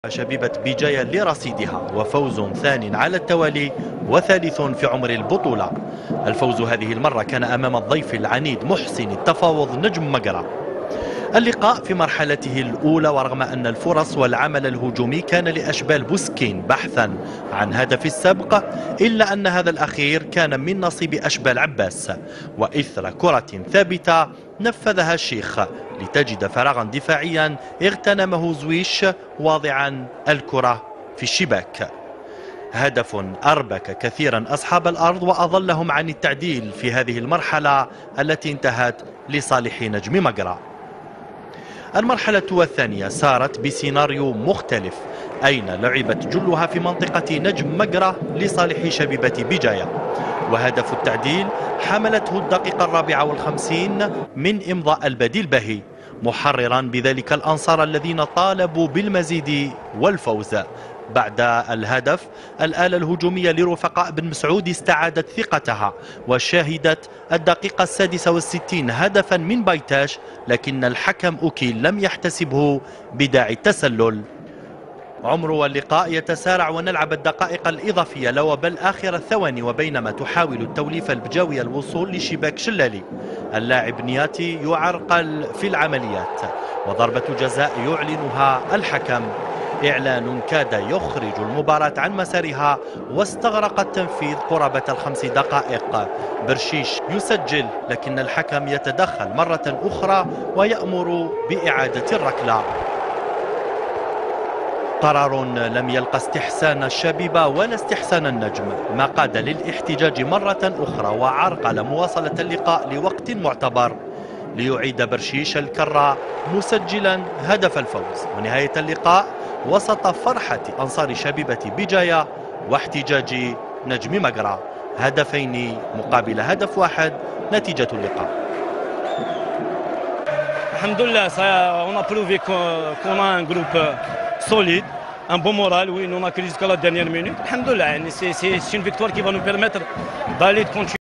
شبيبة بجاية لرصيدها وفوز ثان على التوالي وثالث في عمر البطولة. الفوز هذه المرة كان أمام الضيف العنيد محسن التفاوض نجم مقرة. اللقاء في مرحلته الأولى، ورغم أن الفرص والعمل الهجومي كان لأشبال بوسكين بحثا عن هدف السبق، إلا أن هذا الأخير كان من نصيب أشبال عباس، وإثر كرة ثابتة نفذها الشيخ لتجد فراغا دفاعيا اغتنمه زويش واضعا الكرة في الشباك. هدف أربك كثيرا أصحاب الأرض وأظلهم عن التعديل في هذه المرحلة التي انتهت لصالح نجم مقرة. المرحلة الثانية سارت بسيناريو مختلف، أين لعبت جلها في منطقة نجم مقرة لصالح شبيبة بجاية، وهدف التعديل حملته الدقيقة 54 من إمضاء البديل باهي، محررا بذلك الأنصار الذين طالبوا بالمزيد والفوز. بعد الهدف الآلة الهجومية لرفقاء بن مسعود استعادت ثقتها وشاهدت الدقيقة 66 هدفا من بايتاش، لكن الحكم أوكيل لم يحتسبه بداعي التسلل. عمر اللقاء يتسارع ونلعب الدقائق الإضافية لو بل آخر الثواني، وبينما تحاول التوليفة البجاوية الوصول لشباك شلالي، اللاعب نياتي يعرقل في العمليات وضربة جزاء يعلنها الحكم، إعلان كاد يخرج المباراة عن مسارها واستغرق التنفيذ قرابة ال5 دقائق. برشيش يسجل، لكن الحكم يتدخل مرة أخرى ويأمر بإعادة الركلة. قرار لم يلقى استحسان الشبيبة ولا استحسان النجم، ما قاد للاحتجاج مرة أخرى وعرقل مواصلة اللقاء لوقت معتبر، ليعيد برشيش الكرة مسجلا هدف الفوز، ونهاية اللقاء وسط فرحة أنصار شبيبة بجاية واحتجاج نجم مقرة. هدفين مقابل هدف واحد نتيجة اللقاء. Alhamdoulilah, on a prouvé qu'on a un groupe solide, un bon moral. Oui, on a que jusqu'à la dernière minute. Alhamdoulilah, c'est une victoire qui va nous permettre d'aller continuer.